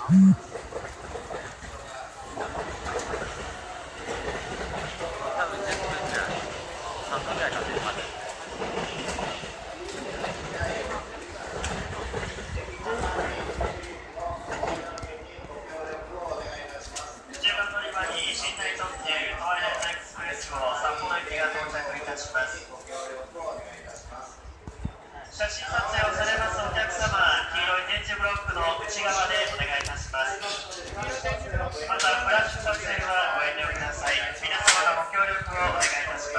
写真撮影をされますお客様、黄色い点字ブロックの内側でお願いいたします。また、フラッシュ撮影はご遠慮ください。皆様のご協力をお願いいたします。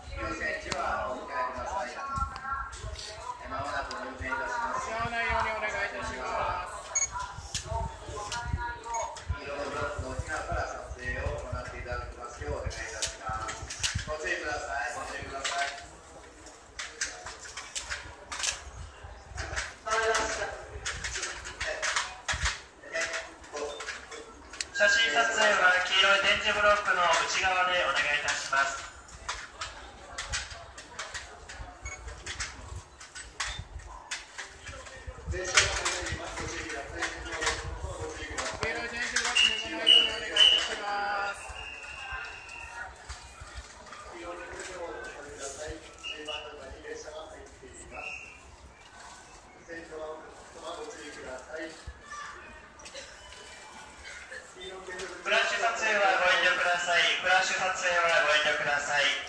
写真撮影は黄色い点字ブロックの内側でお願いいたします。フラッシュ撮影はご遠慮ください。フラッシュ撮影はご遠慮ください。